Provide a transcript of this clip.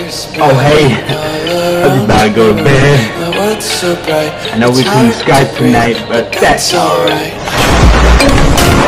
Oh hey, I'm about to go to bed. I know we couldn't Skype tonight, but that's alright.